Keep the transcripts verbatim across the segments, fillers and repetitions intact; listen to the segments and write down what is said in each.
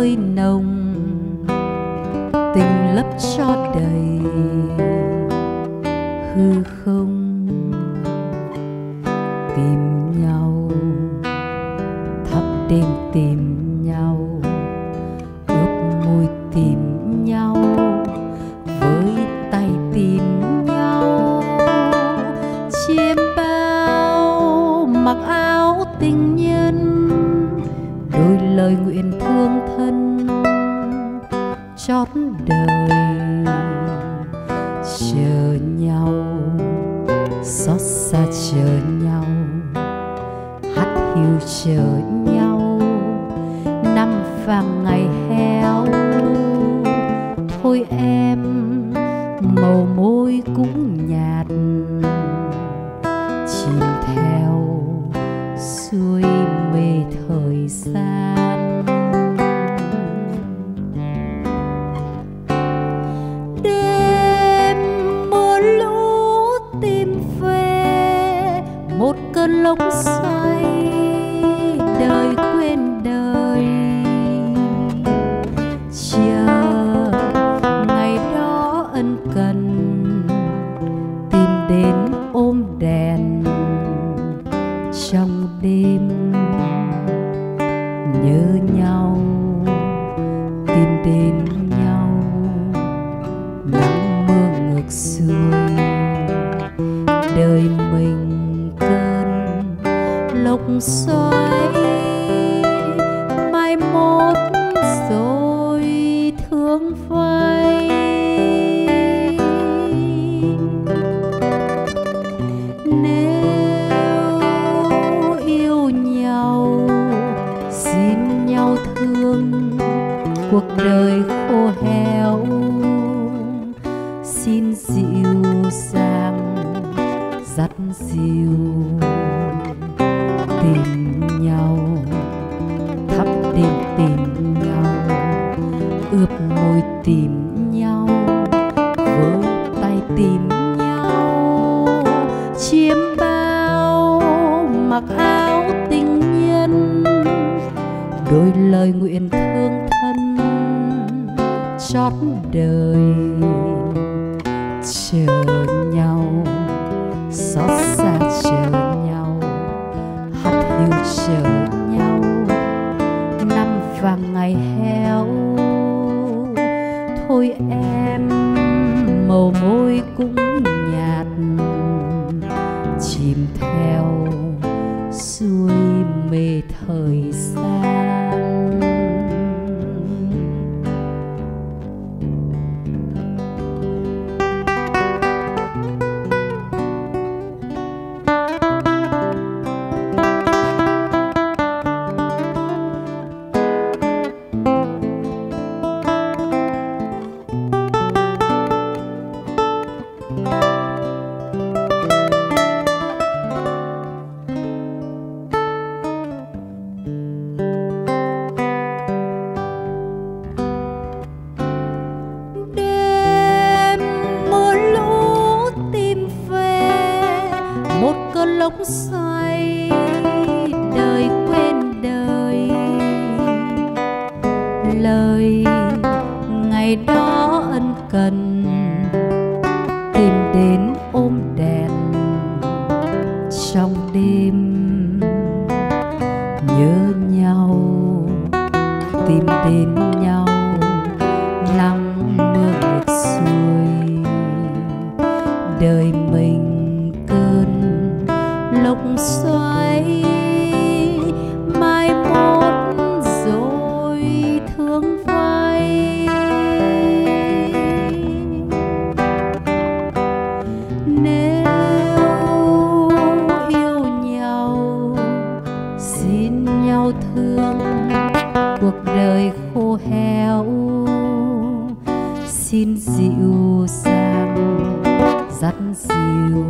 hơi nồng, tình lấp cho đầy hư không. Tìm nhau thắp đêm, tìm nhau ướp môi, tìm nhau với tay, tìm nhau chiêm bao mặc áo tình nhân, đôi lời nguyện thương thân chót đời. Chờ nhau xót xa, chờ nhau hắt hiu, chờ nhau năm vàng ngày héo. Thôi em, màu môi cũng nhạt, chìm theo xuôi mê thời gian. Đêm mưa lũ tìm về một cơn lốc xoáy, đời quên đời. Chờ ngày đó ân cần, tìm đến ôm đèn trong đêm. Nhớ nhau, tìm đến nhau, nắng mưa ngược xuôi. Đời mình cơn lốc xoáy, mai một rồi thương phai. Nếu yêu nhau xin nhau thương, cuộc đời khô héo xin dịu dàng dắt dìu. Tìm nhau thắp đêm, tìm nhau ướp môi, tìm nhau với tay, tìm nhau chiêm bao mặc áo tình nhân, đôi lời nguyện thương thân chót đời. Chờ nhau xót xa, chờ nhau hắt hiu, chờ nhau năm vàng ngày héo. Thôi em, màu môi cũng nhạt, chìm theo xuôi mê thời gian. Lốc xoáy, đời quên đời. Lời ngày đó ân cần, tìm đến ôm đèn trong đêm. Nhớ nhau, tìm đến nhau nắng mưa ngược xuôi. Đời mình cơn lốc xoáy, mai một rồi thương phai. Nếu yêu nhau xin nhau thương, cuộc đời khô héo xin dịu dàng dắt dìu.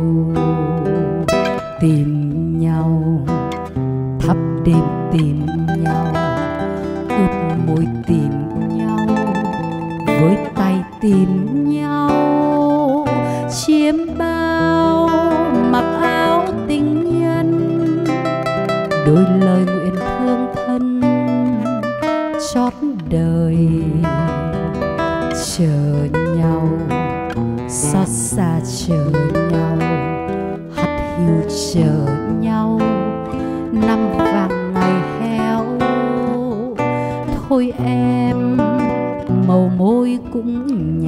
Tìm nhau thắp đêm, tìm nhau ướp môi, tìm nhau với tay, tìm nhau chiêm bao mặc áo tình nhân, đôi lời nguyện thương thân chót đời. chờ nhau, hắt hiu chờ nhau, năm vàng ngày héo. Thôi em, màu môi cũng